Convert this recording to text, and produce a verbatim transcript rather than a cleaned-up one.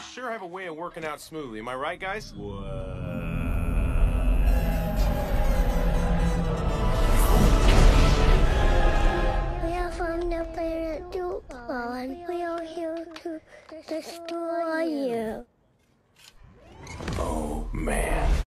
sure have a way of working out smoothly. Am I right, guys? We are from the planet Duke, and we are here to destroy you.